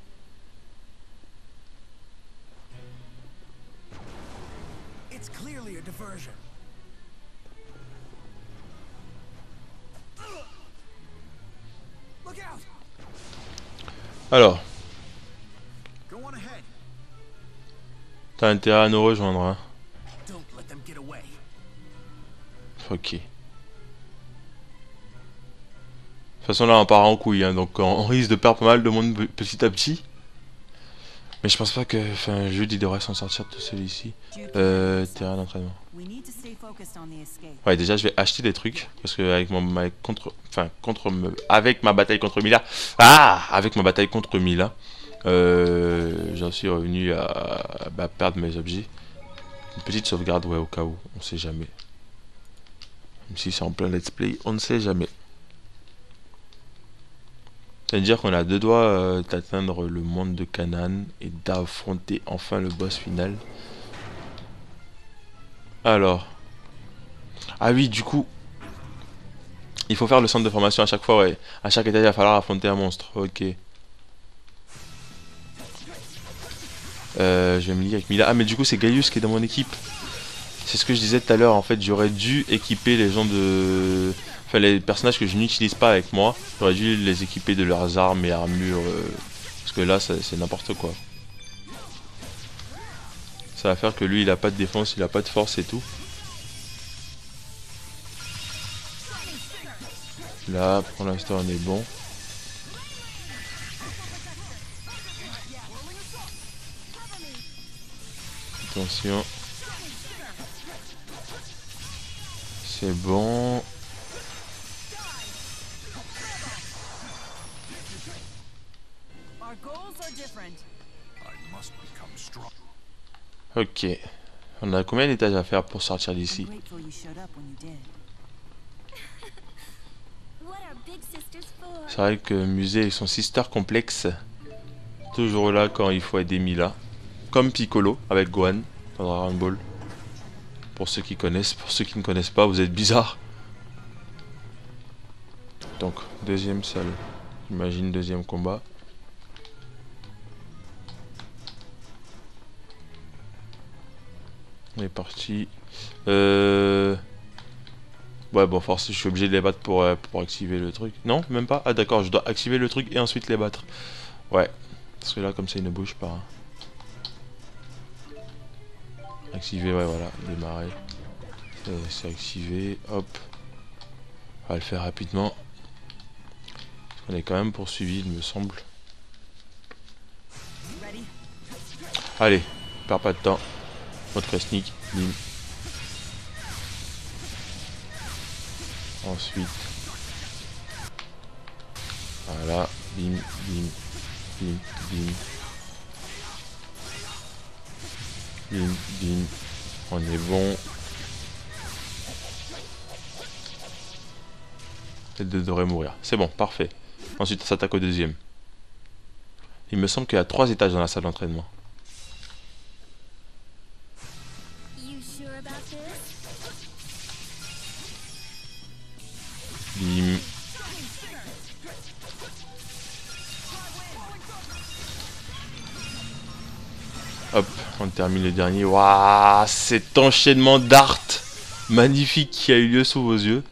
It's clearly a diversion. Look out!
Alors,
Go on ahead.
t'as intérêt à nous rejoindre, hein.
Don't let them get away.
Ok. De toute façon là on part en couille, hein, donc on, on risque de perdre pas mal de monde petit à petit. Mais je pense pas que... Enfin, Jude il devrait s'en sortir de celui-ci. Euh, terrain d'entraînement.
We need to stay focused on the escape.
Ouais, déjà je vais acheter des trucs. Parce que avec mon ma, contre... Enfin, contre... Me, avec ma bataille contre Mila... Ah Avec ma bataille contre Mila. Euh, J'en suis revenu à, à bah, perdre mes objets. Une petite sauvegarde, ouais, au cas où. On sait jamais. Même si c'est en plein let's play, on ne sait jamais. C'est-à-dire qu'on a deux doigts euh, d'atteindre le monde de Canaan et d'affronter enfin le boss final. Alors. Ah oui, du coup. Il faut faire le centre de formation à chaque fois, ouais. À chaque étage, il va falloir affronter un monstre. Ok. Euh, je vais me lier avec Mila. Ah, mais du coup, c'est Gaius qui est dans mon équipe. C'est ce que je disais tout à l'heure. En fait, j'aurais dû équiper les gens de... Enfin, les personnages que je n'utilise pas avec moi. J'aurais dû les équiper de leurs armes et armures. Euh... Parce que là, c'est n'importe quoi. Ça va faire que lui, il a pas de défense, il a pas de force et tout. Là, pour l'instant, on est bon. Attention. C'est bon. Ok. On a combien d'étages à faire pour sortir d'ici? C'est vrai que musée et son sister complexe. Toujours là quand il faut aider Mila. Comme Piccolo avec Gohan dans Dragon Ball. Pour ceux qui connaissent, pour ceux qui ne connaissent pas, vous êtes bizarres. Donc, deuxième salle. J'imagine deuxième combat. On est parti. Euh... Ouais, bon, force, je suis obligé de les battre pour, euh, pour activer le truc. Non, même pas. Ah, d'accord, je dois activer le truc et ensuite les battre. Ouais. Parce que là, comme ça, il ne bouge pas. Hein. Activer, ouais, voilà. Démarrer. Euh, C'est activé. Hop. On va le faire rapidement. On est quand même poursuivi, il me semble. Allez, perds pas de temps. Mode Kresnik, bim. Ensuite. Voilà, bim, bim, bim, bim. Bim, bim. On est bon. Les deux devraient mourir. C'est bon, parfait. Ensuite, on s'attaque au deuxième. Il me semble qu'il y a trois étages dans la salle d'entraînement. Bim. Hop, on termine le dernier. Waouh, cet enchaînement d'art magnifique qui a eu lieu sous vos yeux.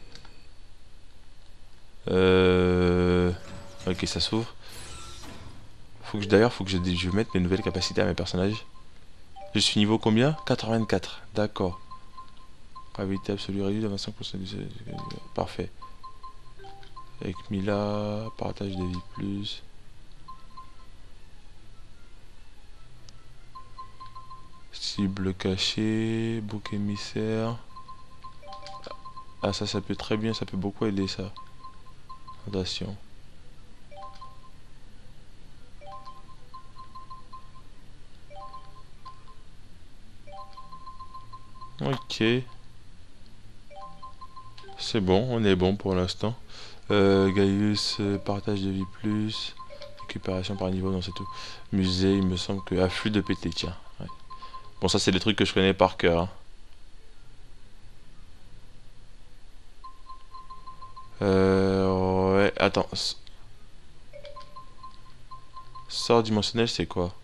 Euh... Ok, ça s'ouvre. Faut que d'ailleurs, faut que je, je mette mes nouvelles capacités à mes personnages. Je suis niveau combien? quatre-vingt-quatre. D'accord. Gravité absolue réduite de vingt-cinq pour cent du... Parfait. Avec Mila, partage de vie plus. Cible cachée, bouc émissaire. Ah ça, ça peut très bien, ça peut beaucoup aider ça. Fondation. Ok. C'est bon, on est bon pour l'instant. Euh, Gaius, euh, partage de vie plus. Récupération par niveau, non c'est tout. Musée, il me semble que... Afflux de P T, tiens. Ouais. Bon ça c'est des trucs que je connais par cœur. Hein. Euh... Ouais, attends. Sort dimensionnel c'est quoi?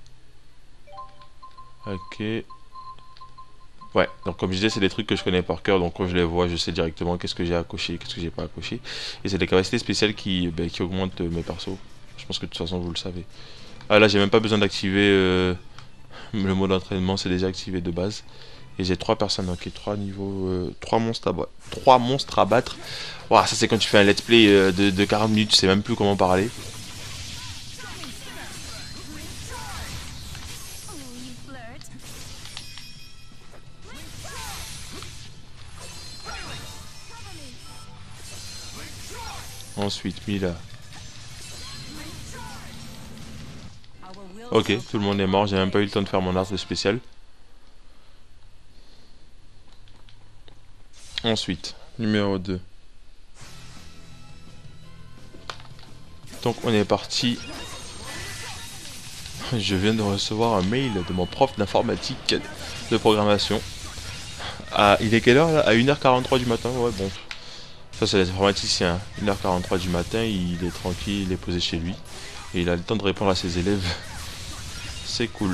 Ok. Ouais, donc comme je disais, c'est des trucs que je connais par cœur, donc quand je les vois, je sais directement qu'est-ce que j'ai à cocher, qu'est-ce que j'ai pas à cocher. Et c'est des capacités spéciales qui, bah, qui augmentent mes persos. Je pense que de toute façon, vous le savez. Ah là, j'ai même pas besoin d'activer euh, le mode d'entraînement, c'est déjà activé de base. Et j'ai trois personnes, ok, trois niveaux, euh, trois monstres à battre. trois monstres à battre. Ouah, ça c'est quand tu fais un let's play euh, de, de quarante minutes, tu sais même plus comment parler. Ensuite, Mila. Ok, tout le monde est mort, j'ai même pas eu le temps de faire mon arbre spécial. Ensuite, numéro deux. Donc on est parti. Je viens de recevoir un mail de mon prof d'informatique de programmation. Ah, il est quelle heure là? À une heure quarante-trois du matin. Ouais, bon. Ça c'est l'informaticien. une heure quarante-trois du matin, il est tranquille, il est posé chez lui. Et il a le temps de répondre à ses élèves. C'est cool.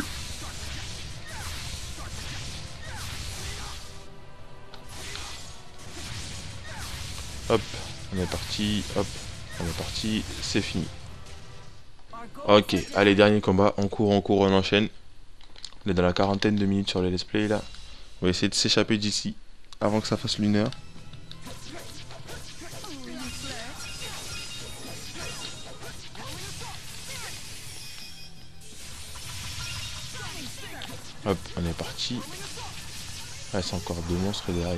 Hop, on est parti. Hop, on est parti. C'est fini. Ok, allez, dernier combat. On court, on court, on enchaîne. On est dans la quarantaine de minutes sur le let's play là. On va essayer de s'échapper d'ici avant que ça fasse l'une heure. Hop, on est parti. Ah, c'est encore deux monstres derrière.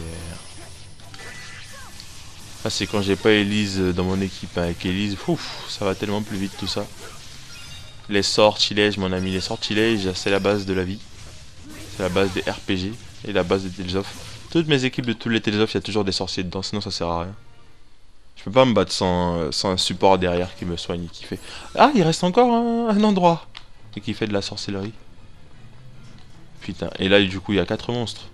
Ah, c'est quand j'ai pas Elise dans mon équipe. Avec Elise, ouf, ça va tellement plus vite tout ça. Les sortilèges, mon ami, les sortilèges, c'est la base de la vie. C'est la base des R P G et la base des Tales of. Toutes mes équipes de tous les Tales of, il y a toujours des sorciers dedans, sinon ça sert à rien. Je peux pas me battre sans, sans un support derrière qui me soigne et qui fait... Ah, il reste encore un, un endroit. Et qui fait de la sorcellerie. Putain, et là du coup il y a quatre monstres.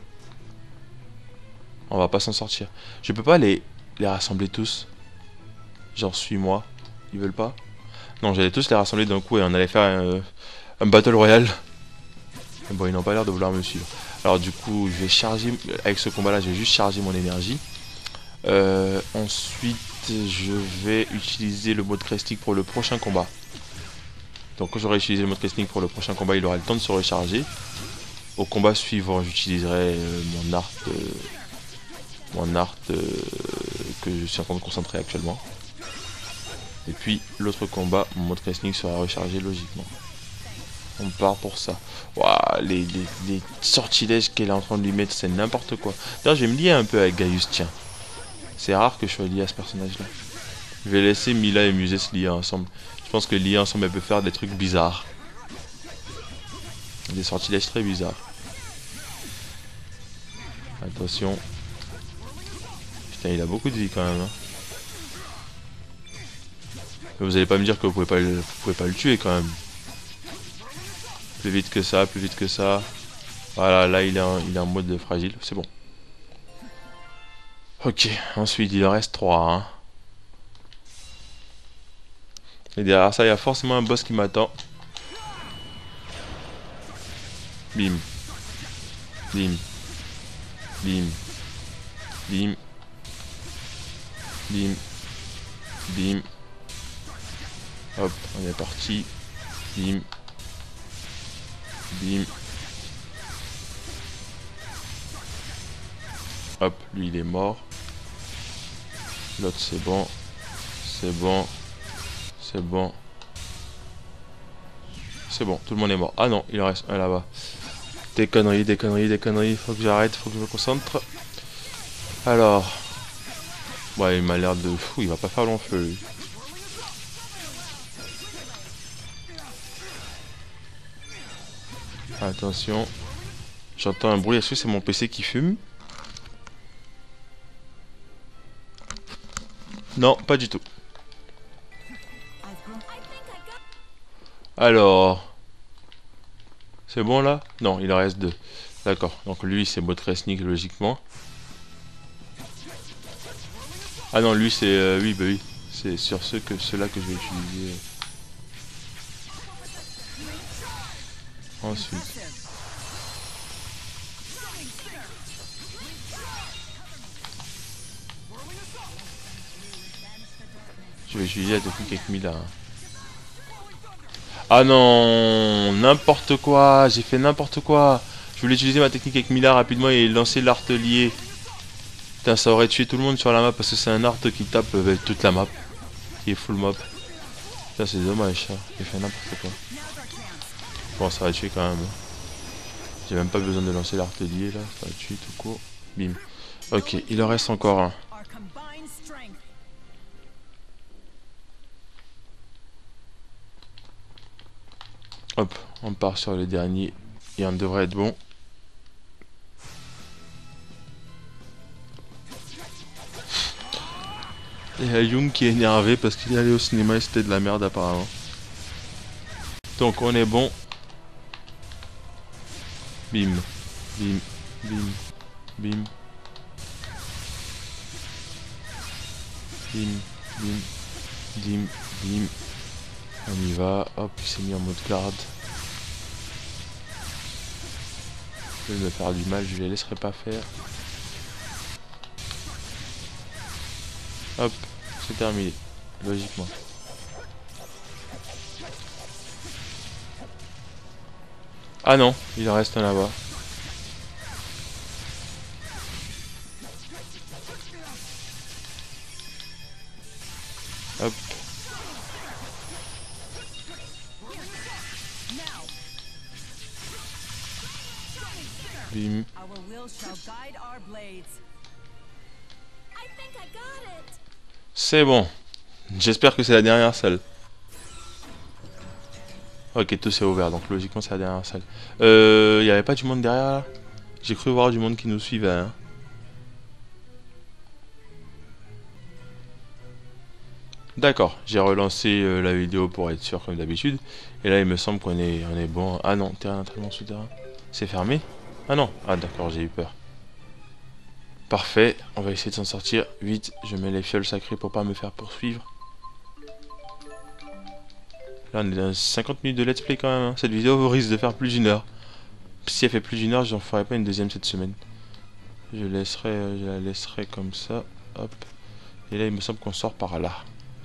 On va pas s'en sortir. Je peux pas les, les rassembler tous. Genre suis-moi. Ils veulent pas. Non, j'allais tous les rassembler d'un coup et on allait faire un, un battle royale. Mais bon, ils n'ont pas l'air de vouloir me suivre. Alors du coup, je vais charger, avec ce combat là, je vais juste charger mon énergie. Euh, ensuite, je vais utiliser le mode Cresting pour le prochain combat. Donc quand j'aurai utilisé le mode Cresting pour le prochain combat, il aura le temps de se recharger. Au combat suivant, j'utiliserai euh, mon art, euh, mon art euh, que je suis en train de concentrer actuellement. Et puis l'autre combat, mon mode Cresting sera rechargé logiquement. On part pour ça. Waouh, les, les, les sortilèges qu'elle est en train de lui mettre, c'est n'importe quoi. D'ailleurs, je vais me lier un peu avec Gaius, tiens. C'est rare que je sois lié à ce personnage-là. Je vais laisser Mila et Musée se lier ensemble. Je pense que lier ensemble, elle peut faire des trucs bizarres. Des sortilèges très bizarres. Attention. Putain, il a beaucoup de vie quand même. Hein. Mais vous allez pas me dire que vous pouvez pas le, vous pouvez pas le tuer quand même. Plus vite que ça, plus vite que ça. Voilà, là il est en, il est en mode fragile, c'est bon. Ok, ensuite il en reste trois. Hein. Et derrière ça, il y a forcément un boss qui m'attend. Bim. Bim. Bim. Bim. Bim. Bim. Hop, on est parti. Bim. Bim. Hop, lui il est mort. L'autre c'est bon. C'est bon. C'est bon. C'est bon, tout le monde est mort. Ah non, il en reste un là-bas. Des conneries, des conneries, des conneries. Faut que j'arrête, faut que je me concentre. Alors. Ouais, il m'a l'air de fou, il va pas faire long feu lui. Attention. J'entends un bruit, est-ce que c'est mon P C qui fume? Non, pas du tout. Alors... C'est bon là? Non, il en reste deux. D'accord, donc lui c'est mode Resnick logiquement. Ah non, lui c'est... Euh, oui, bah oui. C'est sur ceux que ceux-là que je vais utiliser. Ensuite. Je vais utiliser la technique avec Mila. Ah non, n'importe quoi, j'ai fait n'importe quoi. Je voulais utiliser ma technique avec Mila rapidement et lancer l'artelier. Putain, ça aurait tué tout le monde sur la map parce que c'est un art qui tape avec toute la map. Qui est full map. Putain, c'est dommage ça, j'ai fait n'importe quoi. Bon, ça va tuer quand même. J'ai même pas besoin de lancer l'artelier là, ça va tuer tout court. Bim. Ok, il en reste encore un. Hop, on part sur le dernier et on devrait être bon. Il y a Young qui est énervé parce qu'il est allé au cinéma et c'était de la merde apparemment. Donc on est bon. Bim. Bim. Bim. Bim. Bim. Bim. Bim. Bim. On y va. Hop, il s'est mis en mode garde. Je vais me faire du mal, je les laisserai pas faire. Hop, c'est terminé. Logiquement. Ah non, il en reste un là-bas. Hop. Bim. C'est bon. J'espère que c'est la dernière salle. Ok, tout s'est ouvert, donc logiquement c'est la dernière salle. Euh, y avait pas du monde derrière là? J'ai cru voir du monde qui nous suivait. Hein. D'accord, j'ai relancé euh, la vidéo pour être sûr comme d'habitude. Et là il me semble qu'on est, on est bon. Ah non, terrain d'entraînement souterrain. C'est fermé? Ah non, ah d'accord, j'ai eu peur. Parfait, on va essayer de s'en sortir. Vite, je mets les fioles sacrées pour pas me faire poursuivre. Là on est dans cinquante minutes de let's play quand même. Hein. Cette vidéo risque de faire plus d'une heure. Si elle fait plus d'une heure, j'en ferai pas une deuxième cette semaine. Je laisserai, je la laisserai comme ça. Hop. Et là il me semble qu'on sort par là.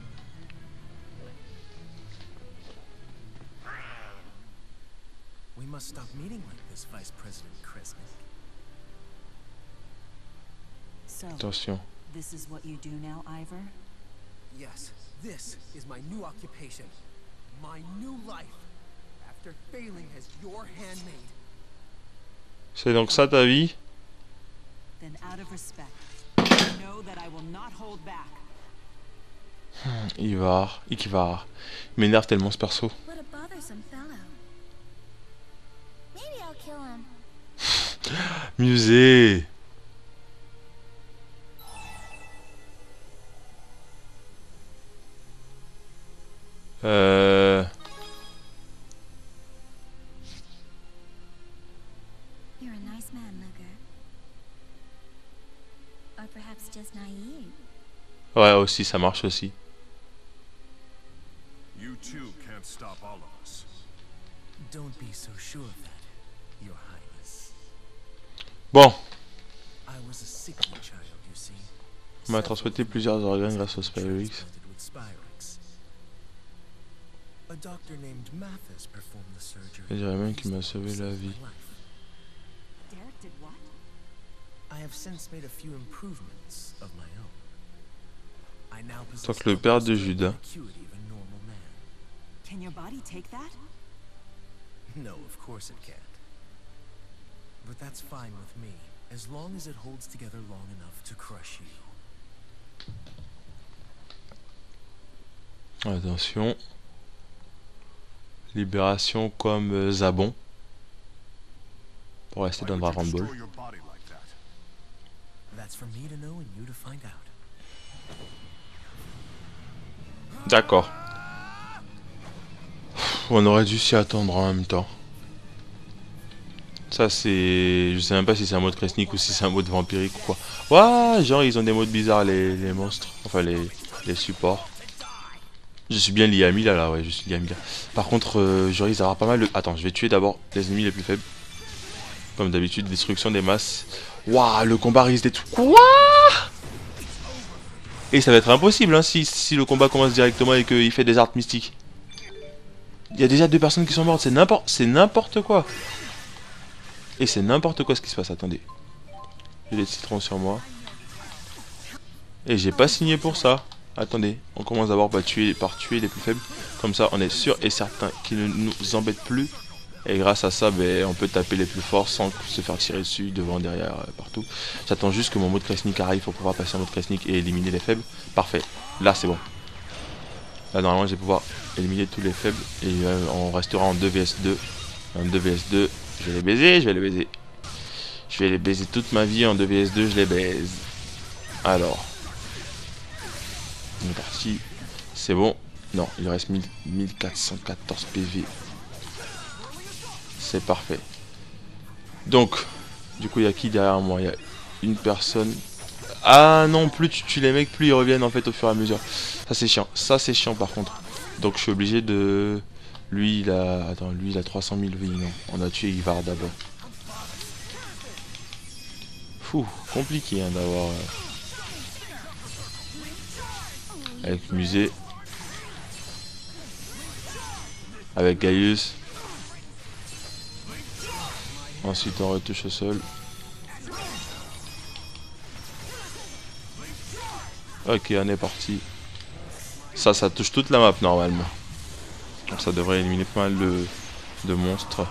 We must stop meeting like this, Vice President Kresnik.
So,
Attention.
this is what you do now, Ivor?
Yes, this is my new occupation. My new life. After failing as your handmaid.
C'est donc ça ta vie?
Then out of respect, know that I will not hold back.
Ivar, Ivar. Il m'énerve tellement ce perso.
What a bothersome fellow. Maybe I'll kill him.
Musée. Euh...
You're a nice man, Luger. Or perhaps just naive.
Ouais, aussi, ça marche aussi.
You too can't stop all of us.
Don't be so sure of that, Your Highness.
Bon,
I was a sickly child, you see.
on m'a transporté plusieurs organes grâce au Spyrix.
Transplanted with Spyrix. A doctor named Mathis performed the surgery.
Je dirais même qu'il m'a sauvé la
Saved my
vie.
life.
Derek did what?
I have since made a few improvements of my own. I now possess
Tant que le père de
the
Judas.
acuity of a normal man.
Can your body take that?
No, of course it can't. But that's fine with me, as long as it holds together long enough to crush you.
Attention. Libération comme euh, Zabon. Pour rester dans Dragon Ball.
Destroy your body like that.
That's for me to know and you to find out.
D'accord. On aurait dû s'y attendre en même temps. Ça c'est... Je sais même pas si c'est un mode Kresnik ou si c'est un mode vampirique ou quoi. Ouah, genre ils ont des modes bizarres les, les monstres. Enfin les, les supports. Je suis bien lié à Mila là, ouais, je suis lié à Mila. Par contre, euh, genre ils auront pas mal de... Attends, je vais tuer d'abord les ennemis les plus faibles. Comme d'habitude, destruction des masses. Waouh, le combat risque d'être... Quoi? Et ça va être impossible hein, si, si le combat commence directement et qu'il fait des arts mystiques. Il y a déjà deux personnes qui sont mortes, c'est n'importe c'est n'importe quoi. Et c'est n'importe quoi ce qui se passe, attendez. J'ai des citrons sur moi. Et j'ai pas signé pour ça. Attendez, on commence d'abord par tuer, par tuer les plus faibles. Comme ça, on est sûr et certain qu'ils ne nous embêtent plus. Et grâce à ça, ben, on peut taper les plus forts sans se faire tirer dessus, devant, derrière, euh, partout. J'attends juste que mon mode Kresnik arrive pour pouvoir passer en mode Kresnik et éliminer les faibles. Parfait, là c'est bon. Là normalement je vais pouvoir éliminer tous les faibles et euh, on restera en deux vs deux. En deux vs deux, je vais les baiser, je vais les baiser. Je vais les baiser toute ma vie en deux vs deux, je les baise. Alors. On est parti. C'est bon. Non, il reste mille quatre cent quatorze P V. C'est parfait. Donc, du coup, il y a qui derrière moi? Il y a une personne. Ah non, plus tu tues les mecs, plus ils reviennent en fait au fur et à mesure. Ça c'est chiant. Ça c'est chiant par contre. Donc je suis obligé de... Lui il a... Attends, lui il a trois cent mille vies. Non, on a tué Ivar d'abord. Fou, compliqué hein, d'avoir... Euh... Avec Musée. Avec Gaius. Ensuite on retouche au sol. Ok, on est parti. Ça, ça touche toute la map normalement. Donc ça devrait éliminer pas mal de, de monstres.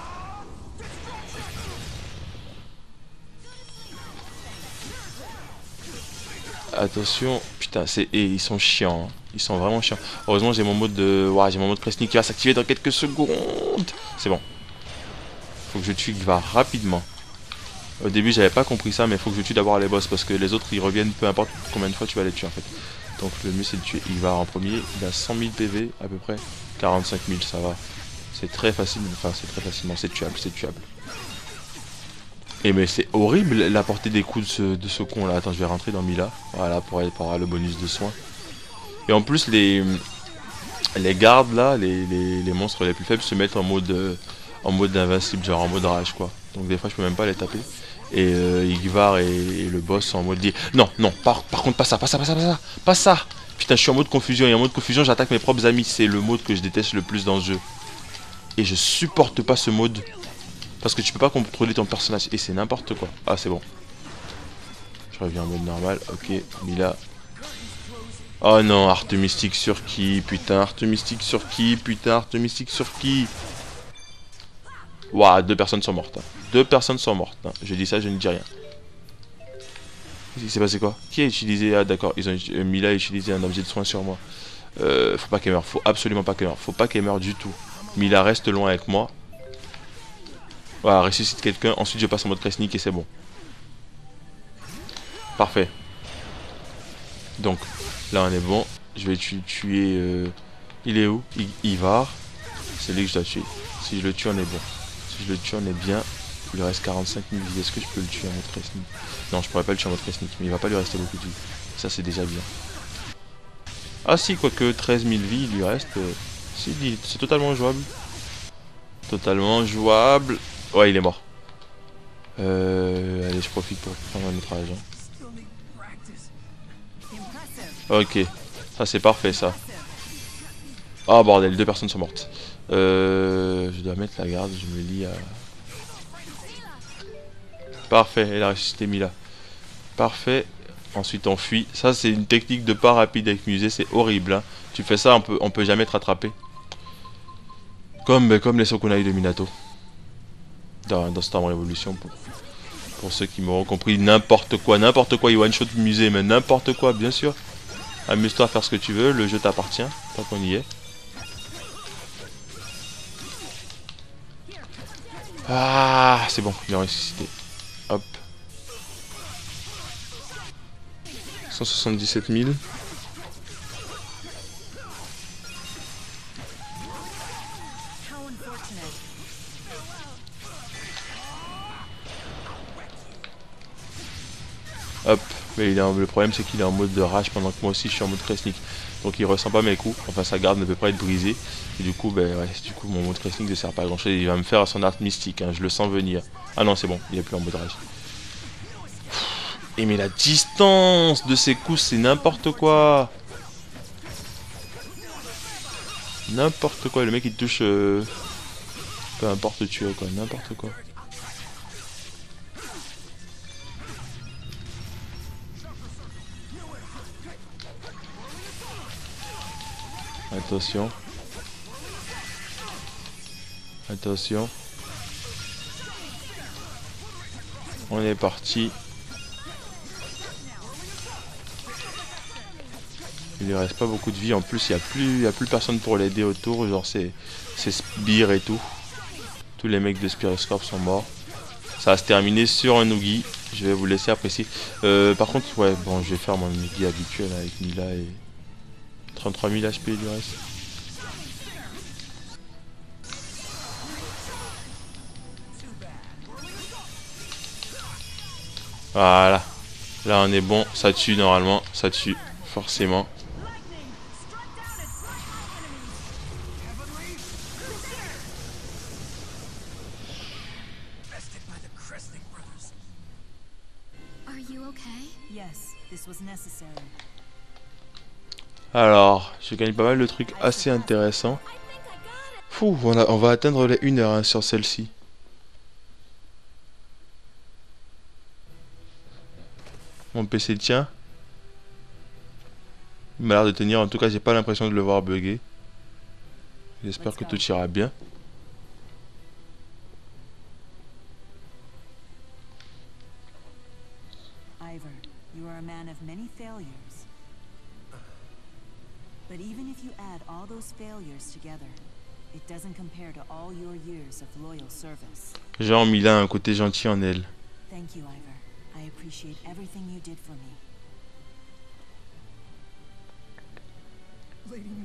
Attention, putain, c'est et ils sont chiants. Hein. Ils sont vraiment chiants. Heureusement, j'ai mon mode de, ouais, j'ai mon mode Kresnik qui va s'activer dans quelques secondes. C'est bon. Faut que je tue Ivar rapidement. Au début, j'avais pas compris ça, mais il faut que je tue d'abord les boss parce que les autres ils reviennent peu importe combien de fois tu vas les tuer en fait. Donc le mieux c'est de tuer Ivar en premier. Il a cent mille P V à peu près. quarante-cinq mille, ça va. C'est très facile, enfin c'est très facilement, c'est tuable, c'est tuable. Et mais c'est horrible la portée des coups de ce, de ce con là. Attends, je vais rentrer dans Mila. Voilà, pour aller pour avoir le bonus de soins. Et en plus, les, les gardes là, les, les, les monstres les plus faibles se mettent en mode, euh, en mode invincible, genre en mode rage quoi. Donc des fois, je peux même pas les taper. Et euh, Ivar et, et le boss sont en mode dit non, non, par, par contre, pas ça, pas ça, pas ça, pas ça, pas ça. Putain, je suis en mode confusion. Et en mode confusion, j'attaque mes propres amis. C'est le mode que je déteste le plus dans ce jeu. Et je supporte pas ce mode. Parce que tu peux pas contrôler ton personnage. Et c'est n'importe quoi. Ah, c'est bon. Je reviens en mode normal. Ok, Mila. Oh non, art mystique sur qui? Putain, art mystique sur qui? Putain, art mystique sur qui? Waouh, deux personnes sont mortes. Hein. Deux personnes sont mortes. Hein. Je dis ça, je ne dis rien. Il s'est passé quoi? Qui a utilisé... Ah d'accord, ils ont euh, Mila a utilisé un objet de soin sur moi. Euh, faut pas qu'elle meure, faut absolument pas qu'elle meure. Faut pas qu'elle meure du tout. Mila reste loin avec moi. Voilà, ressuscite quelqu'un. Ensuite je passe en mode Kresnik et c'est bon. Parfait. Donc, là on est bon. Je vais tu tuer... Euh... Il est où? I Ivar. C'est lui que je dois tuer. Si je le tue, on est bon. Si je le tue, on est bien. Il lui reste quarante-cinq mille vies. Est-ce que je peux le tuer en mode Kresnik? Non, je pourrais pas le tuer en mode Kresnik, mais il va pas lui rester beaucoup de vie. Ça, c'est déjà bien. Ah si, quoique treize mille vies, il lui reste... Euh... Si, c'est totalement jouable. Totalement jouable. Ouais, il est mort. Euh... Allez, je profite pour prendre un autre agent. Ok. Ça, c'est parfait, ça. Oh, bordel, deux personnes sont mortes. Euh... Je dois mettre la garde, je me lis à... Parfait, elle a ressuscité Mila. Parfait. Ensuite on fuit. Ça c'est une technique de pas rapide avec Musée, c'est horrible. Hein. Tu fais ça, on peut, on peut jamais te rattraper. Comme, comme les Sokunai de Minato. Dans, dans Storm Revolution. Pour, pour ceux qui m'auront compris, n'importe quoi. N'importe quoi, il one-shot Musée, mais n'importe quoi, bien sûr. Amuse-toi à faire ce que tu veux, le jeu t'appartient, tant qu'on y est. Ah, c'est bon, il a ressuscité. Hop. cent soixante-dix-sept mille. Hop. Mais il est en... le problème c'est qu'il est en mode de rage pendant que moi aussi je suis en mode Kresnik. Donc il ressent pas mes coups. Enfin sa garde ne peut pas être brisée. Et du coup, ben ouais, du coup mon mode Kresnik ne sert pas à grand chose. Il va me faire son art mystique. Hein. Je le sens venir. Ah non, c'est bon. Il est plus en mode rage. Et mais la distance de ses coups, c'est n'importe quoi. N'importe quoi. Le mec il touche... Euh... Peu importe tu es quoi. N'importe quoi. Attention. Attention. On est parti. Il lui reste pas beaucoup de vie. En plus, il n'y a plus, il y a plus personne pour l'aider autour. Genre, c'est Spire et tout. Tous les mecs de Spiroscope sont morts. Ça va se terminer sur un Oogie. Je vais vous laisser apprécier. Euh, par contre, ouais, bon, je vais faire mon Oogie habituel avec Mila et, trente-trois mille H P du reste. Voilà. Là on est bon, ça tue normalement, ça tue, forcément. Alors, je gagne pas mal de trucs assez intéressants. Fou, on, a, on va atteindre les une heure hein, sur celle-ci. Mon P C tient. Il m'a l'air de tenir, en tout cas j'ai pas l'impression de le voir bugger. J'espère que tout ira bien.
Ivor, you are a man of many failures. But even if you add all those failures together, it doesn't compare to all your years of loyal service.
Genre Mila a un côté gentil en elle.
Thank you, Ivor. I appreciate everything you did for me.
Lady Mila.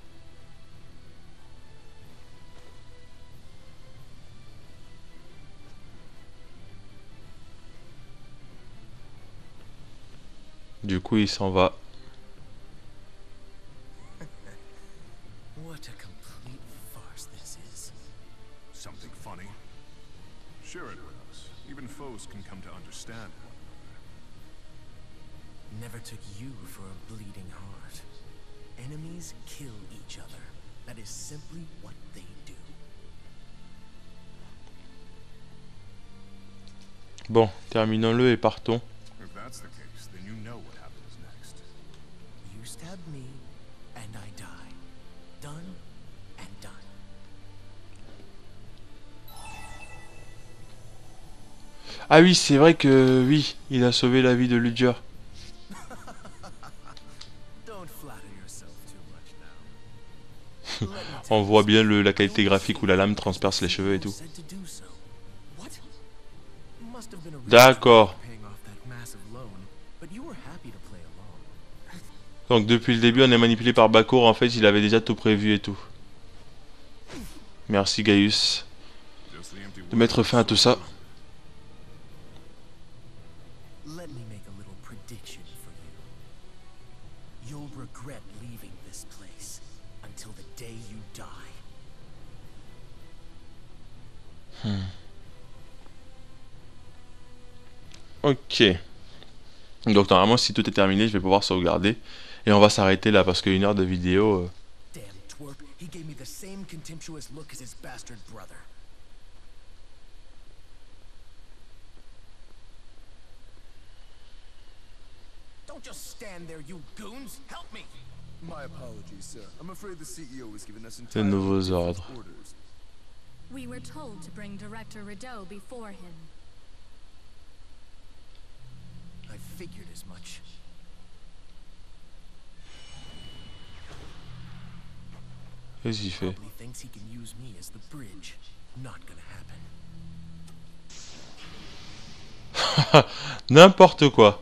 Du coup, il s'en va.
What a complete farce this is.
Something funny? Share it with us. Even foes can come to understand one another.
Never took you for a bleeding heart. Enemies kill each other. That is simply what they do.
Bon, terminons-le et partons.
If that's the case, then you know what happens next.
You stab me, and I die. Done and done.
Ah oui, c'est vrai que oui, il a sauvé la vie de Ludger. On voit bien le, la qualité graphique où la lame transperce les cheveux et tout. D'accord. Donc depuis le début on est manipulé par Bakor, en fait il avait déjà tout prévu et tout. Merci Gaius de mettre fin à tout ça. Hmm. Ok. Donc normalement si tout est terminé je vais pouvoir sauvegarder. Et on va s'arrêter là parce qu'une heure de vidéo... Euh...
Don't just stand there, you goons. Help me.
My apologies, sir. I'm afraid the C E O has given us
de nouveaux ordres.
We were told to bring Director Rideau before him.
I figured as much.
Qu'est-ce qu'il fait?
Thinks he can use me as the bridge. Not gonna happen.
N'importe quoi.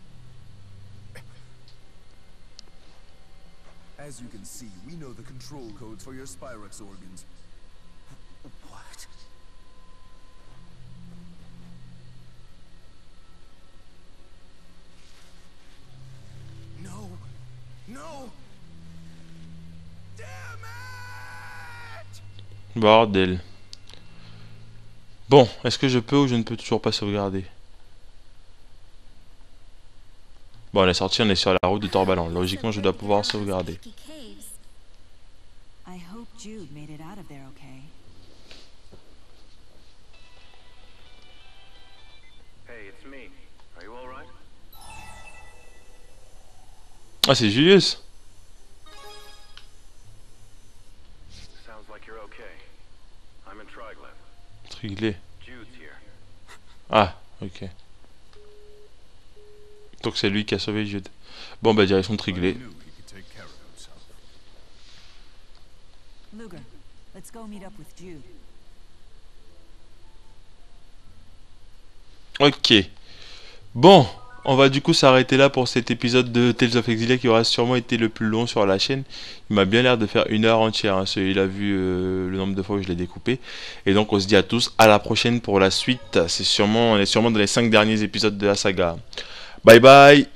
As you can see, we know the control codes for your Spyrex organs.
What? No. No. Damn it!
Bordel. Bon, est-ce que je peux ou je ne peux toujours pas sauvegarder? Bon, on est sorti, on est sur la route de Torbalan. Logiquement, je dois pouvoir sauvegarder.
I hope Jude made it out of there okay.
Hey, it's me. Are you all right?
Ah, c'est Julius.
Sounds like you're okay. I'm in Triglav.
Triglé.
Jude's here.
Ah, ok. Donc c'est lui qui a sauvé Jude. Bon bah direction de Triglé.
Luger, let's go meet up with Jude.
Ok. Bon, On va du coup s'arrêter là pour cet épisode de Tales of Exilia qui aura sûrement été le plus long sur la chaîne. Il m'a bien l'air de faire une heure entière, hein. Celui-là, vu euh, le nombre de fois où je l'ai découpé. Et donc on se dit à tous à la prochaine pour la suite. C'est sûrement, on est sûrement dans les cinq derniers épisodes de la saga. Bye bye.